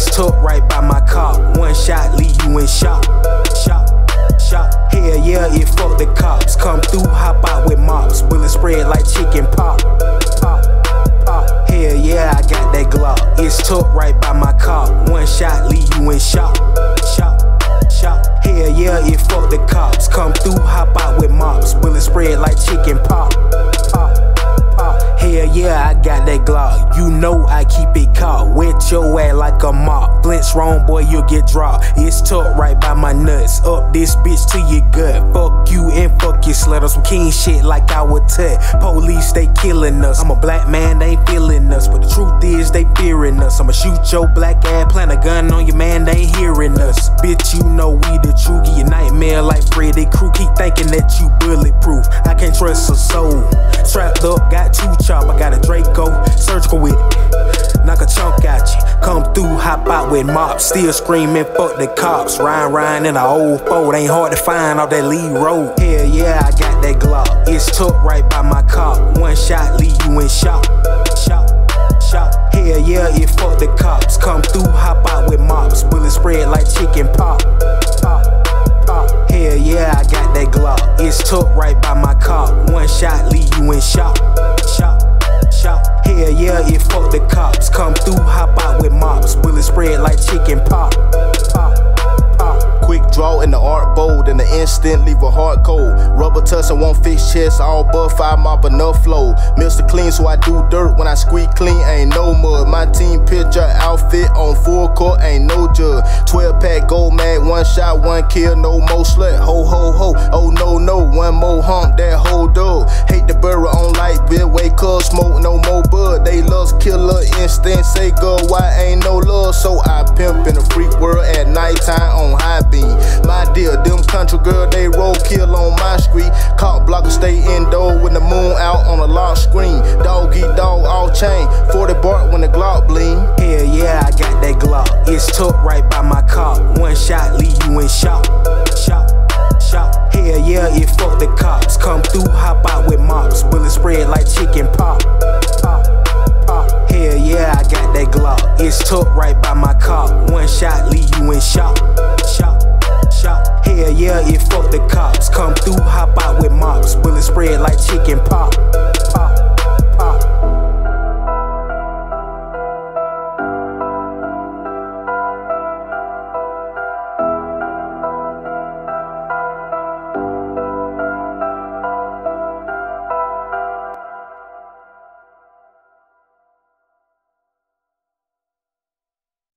It's tucked right by my car. One shot, leave you in shock. Shock, shock. Hell yeah, it fuck the cops. Come through, hop out with mops. Bullet spread like chicken pop. Pop, pop. Hell yeah, I got that Glock. It's tucked right by my car. One shot, leave you in shock. Shock, shock. Hell yeah, it fuck the cops. Come through, hop out with mops. Bullet spread like chicken pop. Pop, pop. Hell yeah, I got that Glock. You know I keep it caught. Wet your ass like a mop. Blitz wrong, boy, you'll get dropped. It's tucked right by my nuts. Up this bitch to your gut. Fuck you and fuck your slut. On some king shit like I would tut. Police, they killing us. I'm a black man, they ain't feeling us. But the truth is, they fearing us. I'ma shoot your black ass, plant a gun on your man, they ain't hearing us. Bitch, you know we the truth. Get your nightmare like Freddy Crew. Keep thinking that you bulletproof. I can't trust a soul. Trapped up, got two chop. I got a Draco, surgical with it. Knock a chunk at you. Come through, hop out with mops. Still screaming, fuck the cops. Ryan in an old Ford. Ain't hard to find off that lead road. Hell yeah, I got that Glock. It's tucked right by my car. One shot, leave you in shock. Shock, shock. Hell yeah, it fuck the cops. Come through, hop out with mops. Bullet spread like chicken pop. Pop, pop. Hell yeah, I got that Glock. It's tucked right by my car. One shot, leave you in shock. Shock, shock. Hell yeah, it fuck the cops. Come through, hop out with mops. Bullet spread like chicken pop. Pop, pop. Quick draw in the art bold, in the instant leave a heart cold. Rubber tussle won't fix chest, all buff, I mop enough flow. Mr. Clean, so I do dirt when I squeak clean, ain't no mud. My team picture outfit on full court, ain't no judge. 12 pack gold mag, one shot, one kill, no more slut. Ho ho ho, oh no no, one more hump, that whole dog. Hate the burrow on light bill, wake up, smoke no more bud. They lust killer instinct, say go, why ain't no love? So I pimp in the freak world at nighttime on high beam. My deal, them country girl, they roll kill on my street. Cop blocker stay indoor with the moon out on a lock screen. Dog eat dog, all chain, 40 bark when the Glock bleed. Hell yeah, I got that Glock. It's tucked right by my car. One shot, leave you in shock. Shock, shock. Hell yeah, it fuck the cops. Come through, hop out with mops. Bullet spread like chicken pop. Pop, pop. Hell yeah, I got that Glock. It's tucked right by my car. One shot, leave you in shock. Shock, shock. Hell yeah, it fuck the cops. Come through, hop out with mops. Bullet spread like chicken pop.